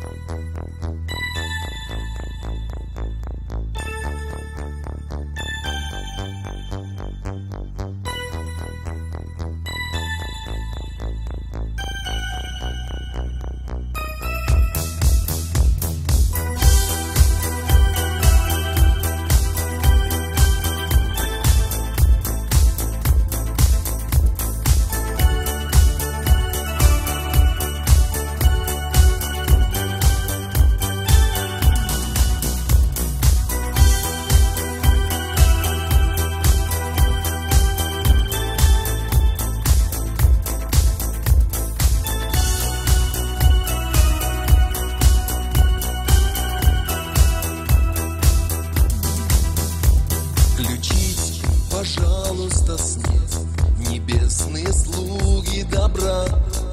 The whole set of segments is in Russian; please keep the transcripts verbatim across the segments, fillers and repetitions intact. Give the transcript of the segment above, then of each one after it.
Пожалуйста, снег, небесные слуги добра.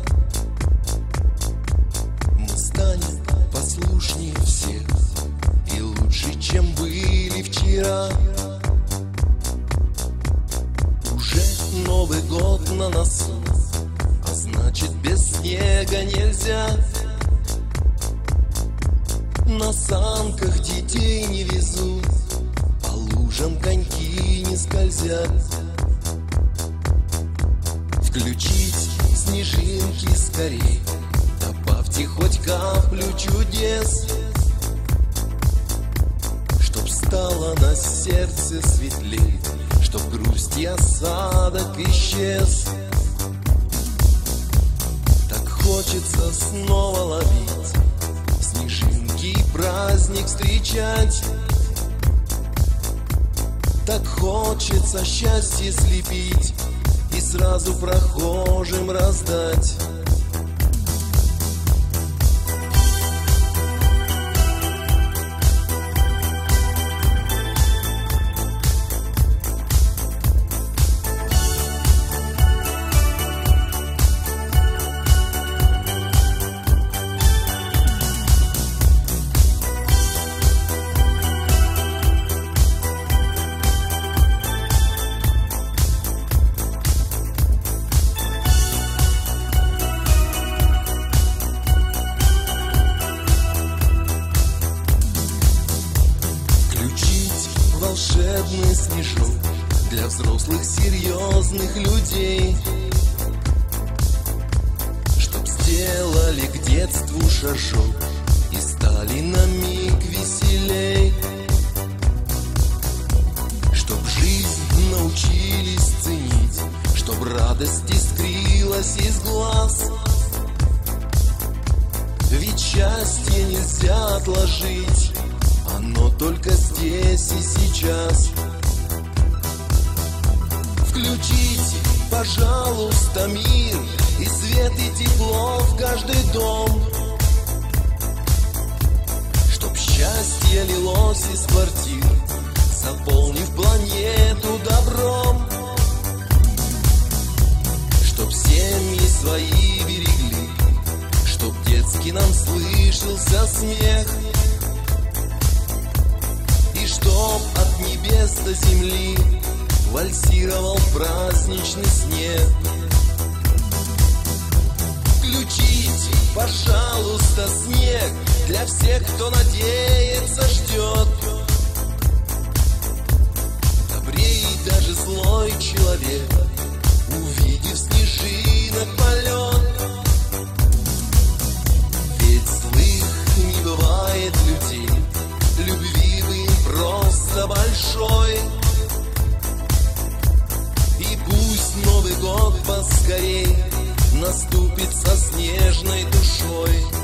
Мы станем послушнее всех и лучше, чем были вчера. Уже Новый год на носу, а значит без снега нельзя. На санках детей не везут, по лужам коньки не скользят. Включить снежинки скорей, добавьте хоть каплю чудес, чтоб стало на сердце светлей, чтоб грусть и осадок исчез. Так хочется снова ловить снежинки и праздник встречать. Так хочется счастье слепить и сразу прохожим раздать. Волшебный снежок для взрослых серьезных людей, чтоб сделали к детству шажок и стали на миг веселей, чтоб жизнь научились ценить, чтоб радость искрилась из глаз. Ведь счастье нельзя отложить, оно только здесь и сейчас. Включите, пожалуйста, мир и свет, и тепло в каждый дом, чтоб счастье лилось из квартир, заполнив планету добром, чтоб семьи свои берегли, чтоб детский нам слышался смех, чтоб от небес до земли вальсировал праздничный снег. Включите, пожалуйста, снег для всех, кто надеется, ждет. Добрей даже злой человек, увидев снежинок полет. Ведь злых не бывает людей, любви бы им просто большой. И пусть Новый год поскорей наступит со снежной душой.